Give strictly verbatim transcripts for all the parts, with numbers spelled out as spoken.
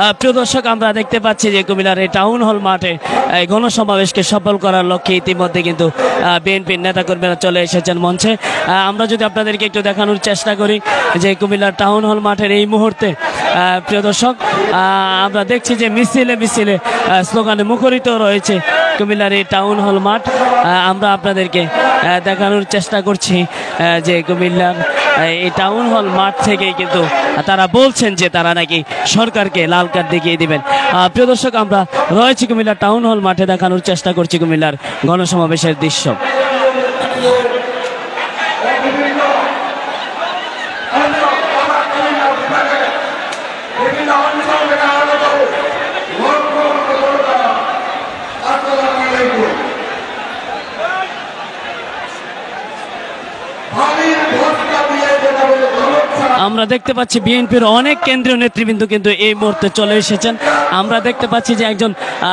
প্রিয় দর্শক, আমরা দেখতে পাচ্ছি যে কুমিল্লার এই টাউন হল মাঠে গণসমাবেশকে সফল করার লক্ষ্যে ইতিমধ্যে কিন্তু বিএনপির নেতাকর্মীরা চলে এসেছেন মঞ্চে। আমরা যদি আপনাদেরকে একটু দেখানোর চেষ্টা করি যে কুমিল্লার টাউন হল মাঠের এই মুহূর্তে প্রিয় দর্শক আমরা দেখছি যে মিছিলে মিছিলে স্লোগানে মুখরিত রয়েছে কুমিল্লার এই টাউন হল মাঠ। আমরা আপনাদেরকে দেখানোর চেষ্টা করছি যে কুমিল্লার এই টাউন হল মাঠ থেকেই কিন্তু তারা বলছেন যে তারা নাকি সরকারকে লাল কার্ড দেখিয়ে দিবেন। প্রিয় দর্শক, আমরা রয়েছি কুমিল্লার টাউন হল মাঠে, দেখানোর চেষ্টা করছি কুমিল্লার গণসমাবেশের দৃশ্য। আমরা দেখতে পাচ্ছি বিএনপির অনেক কেন্দ্রীয় নেতৃবৃন্দ কিন্তু এই মুহূর্তে চলে এসেছেন। আমরা দেখতে পাচ্ছি যে একজন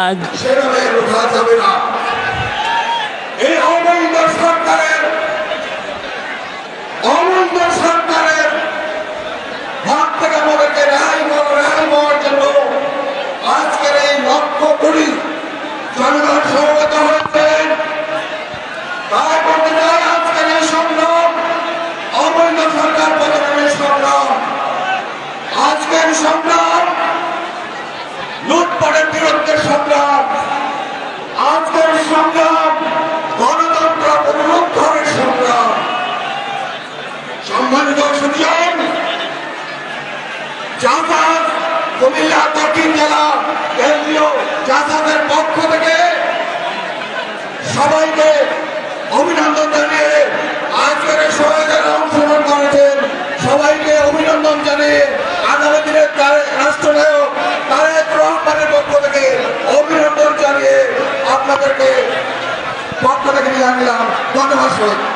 আজকের এই লক্ষ কোটি জনগণ সমবেত হয়েছেন। তাই বলতে চাই আজকের এই সংগ্রাম অবৈধ সরকার পতনের সংগ্রাম, আজকের সংগ্রাম লুটপাটের বিরুদ্ধে সংগ্রাম, আজকের সংগ্রাম গণতন্ত্র পুনরুদ্ধারের সংগ্রাম। সম্মানিত সুজন, জাসাদ কুমিল্লা দক্ষিণ জেলা কেন্দ্রীয় জাসাদের পক্ষ থেকে সবাইকে অভিনন্দন জানিয়ে আজকের সহায়তায় অংশগ্রহণ করেছেন সবাইকে অভিনন্দন জানিয়ে আগামী দিনের রাষ্ট্রনায়ক তারেক রহমানের পক্ষ থেকে অভিনন্দন জানিয়ে আপনাদেরকে পক্ষ থেকে জানালাম। ধন্যবাদ।